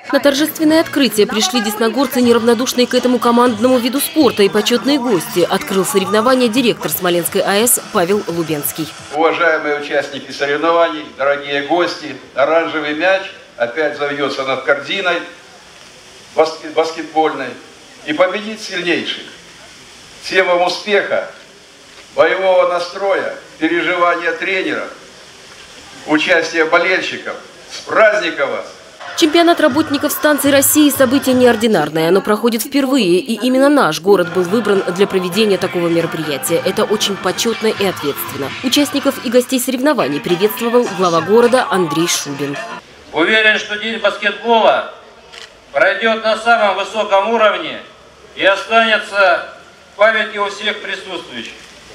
На торжественное открытие пришли десногорцы, неравнодушные к этому командному виду спорта, и почетные гости. Открыл соревнования директор Смоленской АЭС Павел Лубенский. Уважаемые участники соревнований, дорогие гости, оранжевый мяч опять завьется над корзиной баскетбольной и победит сильнейших. Всем вам успеха, боевого настроя, переживания тренеров, участия болельщиков. С праздником вас! Чемпионат работников станций России – событие неординарное. Оно проходит впервые, и именно наш город был выбран для проведения такого мероприятия. Это очень почетно и ответственно. Участников и гостей соревнований приветствовал глава города Андрей Шубин. Уверен, что день баскетбола пройдет на самом высоком уровне и останется в памяти у всех присутствующих.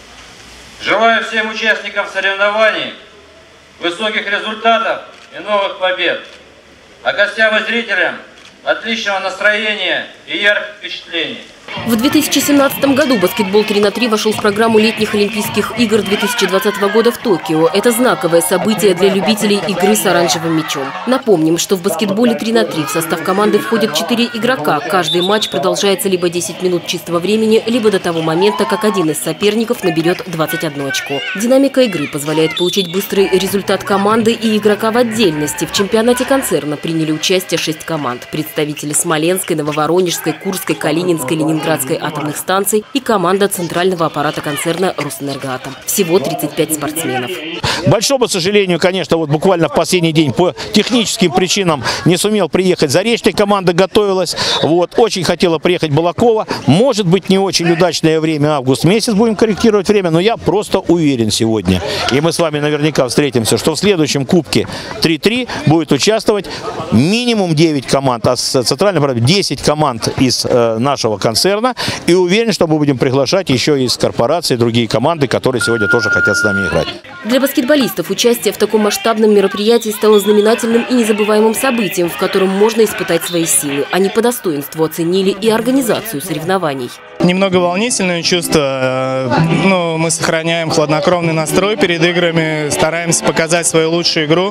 Желаю всем участникам соревнований высоких результатов и новых побед. А гостям и зрителям отличного настроения и ярких впечатлений. В 2017 году баскетбол 3х3 вошел в программу летних Олимпийских игр 2020 года в Токио. Это знаковое событие для любителей игры с оранжевым мячом. Напомним, что в баскетболе 3х3 в состав команды входят 4 игрока. Каждый матч продолжается либо 10 минут чистого времени, либо до того момента, как один из соперников наберет 21 очко. Динамика игры позволяет получить быстрый результат команды и игрока в отдельности. В чемпионате концерна приняли участие 6 команд. Представители Смоленской, Нововоронежской, Курской, Калининской, Ленинградской атомных станций и команда центрального аппарата концерна «Росэнергоатом». Всего 35 спортсменов. К большому сожалению, конечно, вот буквально в последний день по техническим причинам не сумел приехать Заречный. Команда готовилась. Очень хотела приехать Балакова. Может быть, не очень удачное время, август месяц, будем корректировать время, но я просто уверен сегодня. И мы с вами наверняка встретимся, что в следующем кубке 3-3 будет участвовать минимум 9 команд, а с центрального аппарата 10 команд из нашего концерна. И уверен, что мы будем приглашать еще из корпораций другие команды, которые сегодня тоже хотят с нами играть. Для баскетболистов участие в таком масштабном мероприятии стало знаменательным и незабываемым событием, в котором можно испытать свои силы. Они по достоинству оценили и организацию соревнований. Немного волнительное чувство, но мы сохраняем хладнокровный настрой перед играми, стараемся показать свою лучшую игру,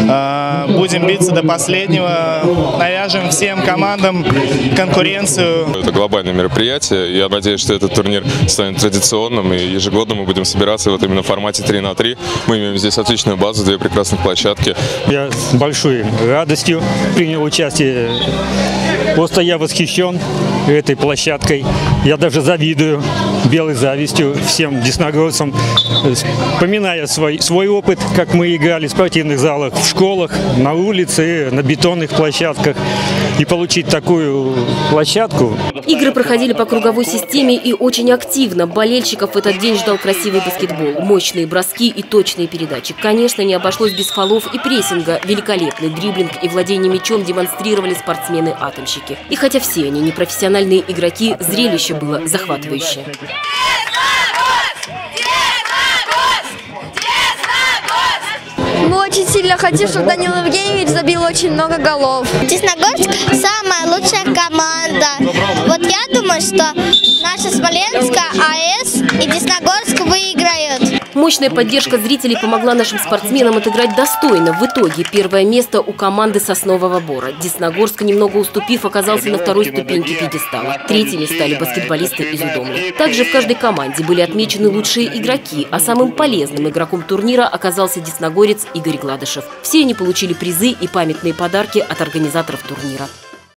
будем биться до последнего, навяжем всем командам конкуренцию. Это глобальное мероприятие, я надеюсь, что этот турнир станет традиционным, и ежегодно мы будем собираться вот именно в формате 3х3. Мы имеем здесь отличную базу, 2 прекрасных площадки. Я с большой радостью принял участие, просто я восхищен этой площадкой. Я даже завидую белой завистью всем десногорцам, вспоминая свой опыт, как мы играли в спортивных залах, в школах, на улице, на бетонных площадках. И получить такую площадку. Игры проходили по круговой системе и очень активно. Болельщиков в этот день ждал красивый баскетбол, мощные броски и точные передачи. Конечно, не обошлось без фолов и прессинга. Великолепный дриблинг и владение мячом демонстрировали спортсмены-атомщики. И хотя все они не профессиональные игроки, зрелище было захватывающее. Мы очень сильно хотим, чтобы Данил Евгеньевич забил очень много голов. Десногорск – самая лучшая команда. Вот я думаю, что наша Смоленская АЭС и Десногорск выиграют. Мощная поддержка зрителей помогла нашим спортсменам отыграть достойно. В итоге первое место у команды Соснового Бора. Десногорск, немного уступив, оказался на второй ступеньке пьедестала. Третьими стали баскетболисты из Удомли. Также в каждой команде были отмечены лучшие игроки, а самым полезным игроком турнира оказался десногорец Игорь Гладышев. Все они получили призы и памятные подарки от организаторов турнира.